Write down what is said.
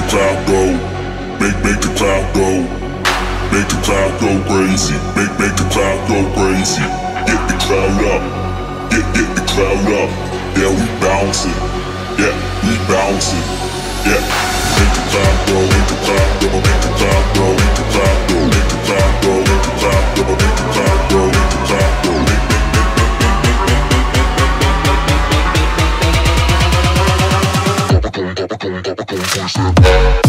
cloud go, make the cloud go, make the cloud go crazy, make the cloud go crazy. Get the cloud up, get the cloud up. Yeah, we bouncing, yeah, we bouncing, yeah. Make the cloud go, make the cloud go, make the cloud go, make the cloud go, make the cloud go, make the cloud go, make the cloud go, make the cloud go, make the cloud go.